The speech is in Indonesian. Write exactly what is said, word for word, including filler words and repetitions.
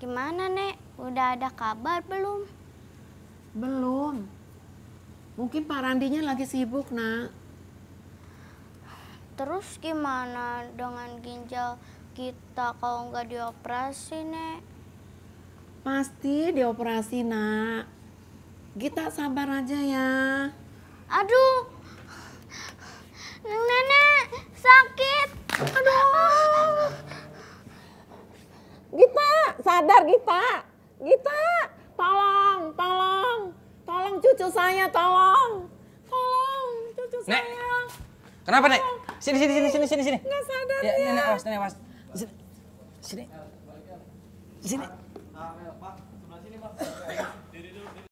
Gimana, Nek? Udah ada kabar belum? Belum. Mungkin Pak Randinya lagi sibuk, Nak. Terus gimana dengan ginjal kita kalau nggak dioperasi, Nek? Pasti dioperasi, Nak. Gita sabar aja ya. Aduh, Nenek sakit. Aduh. Gita, sadar Gita. Gita, tolong, tolong. Tolong cucu saya, tolong. Tolong cucu Nek. saya. Kenapa, Nek? Sini, sini, sini, sini, sini, sini. Nggak sadar Ya, ya. Nenek, awas, Nenek, awas. Sini. Sini. Sini. Pak, sebelah sini, Pak.